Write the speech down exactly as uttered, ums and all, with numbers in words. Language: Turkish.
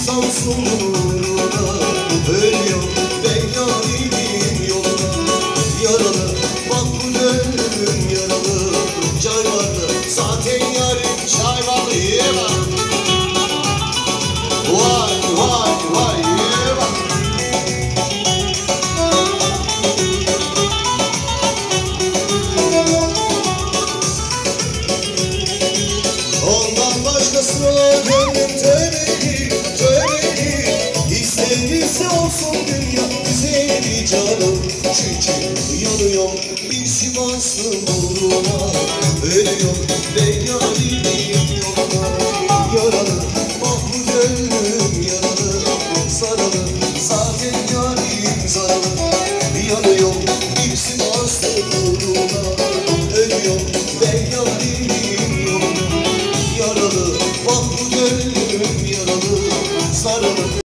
Samsun uğruna ölüyorum ben yarimin yoluna. Yaralı bak bu gönlüm yaralı, çay vardı zaten yarim çay vardı. Yeva vay vay vay yeva. Ondan başkasına gönlüm tövbeli tövbeli. İstenirse olsun dünya güzeli canım. Çünkü yanıyorum bir Sivaslı uğruna, ölüyorum ben yarimin yoluna. Yaralı bak bu gönlüm yaralı, saralı zaten yarim zaralı. Yanıyorum bir Sivaslı uğruna, ölüyorum ben yarimin yoluna. Yaralı bak bu gönlüm yaralı, sarılı